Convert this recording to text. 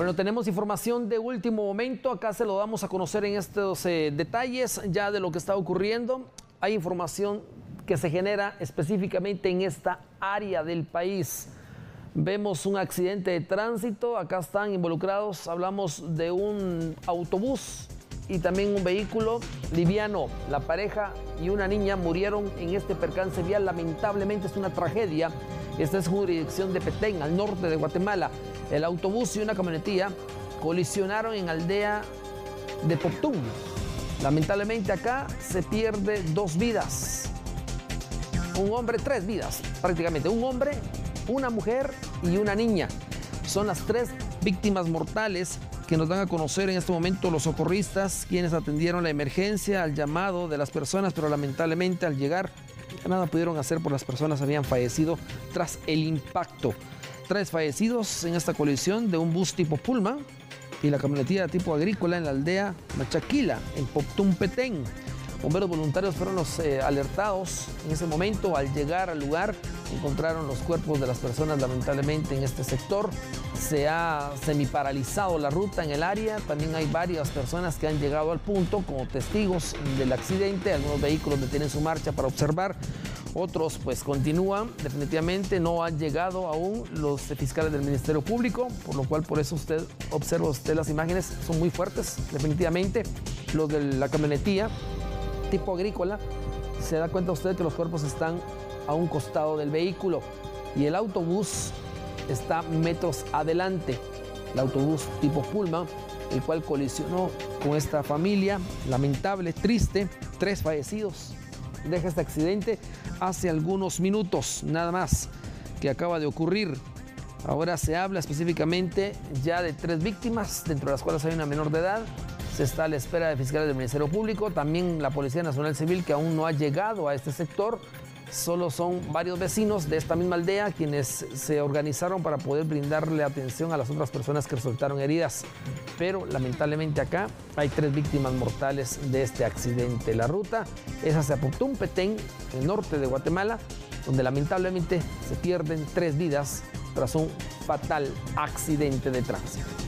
Bueno, tenemos información de último momento. Acá se lo damos a conocer en estos detalles ya de lo que está ocurriendo. Hay información que se genera específicamente en esta área del país. Vemos un accidente de tránsito. Acá están involucrados, hablamos de un autobús y también un vehículo liviano. La pareja y una niña murieron en este percance vial. Lamentablemente es una tragedia. Esta es jurisdicción de Petén, al norte de Guatemala. El autobús y una camionetilla colisionaron en aldea de Poptún. Lamentablemente acá se pierde 2 vidas. Un hombre, 3 vidas prácticamente. Un hombre, una mujer y una niña. Son las 3 víctimas mortales que nos dan a conocer en este momento los socorristas, quienes atendieron la emergencia al llamado de las personas, pero lamentablemente al llegar nada pudieron hacer por las personas habían fallecido tras el impacto. 3 fallecidos en esta colisión de un bus tipo Pulma y la camionetilla tipo agrícola en la aldea Machaquila, en Poptún, Petén. Bomberos voluntarios fueron los alertados en ese momento. Al llegar al lugar encontraron los cuerpos de las personas lamentablemente en este sector. Se ha semiparalizado la ruta en el área. También hay varias personas que han llegado al punto como testigos del accidente. Algunos vehículos detienen su marcha para observar. Otros pues continúan. Definitivamente no han llegado aún los fiscales del Ministerio Público, por lo cual por eso observa usted las imágenes, son muy fuertes, definitivamente. Los de la camionetilla tipo agrícola, se da cuenta usted que los cuerpos están a un costado del vehículo y el autobús está metros adelante. El autobús tipo Pullman, el cual colisionó con esta familia, lamentable, triste, 3 fallecidos. Deja este accidente hace algunos minutos, nada más, que acaba de ocurrir. Ahora se habla específicamente ya de 3 víctimas, dentro de las cuales hay una menor de edad. Se está a la espera de fiscales del Ministerio Público, también la Policía Nacional Civil, que aún no ha llegado a este sector. Solo son varios vecinos de esta misma aldea quienes se organizaron para poder brindarle atención a las otras personas que resultaron heridas. Pero lamentablemente acá hay 3 víctimas mortales de este accidente. La ruta es hacia Poptún, Petén, en el norte de Guatemala, donde lamentablemente se pierden 3 vidas tras un fatal accidente de tránsito.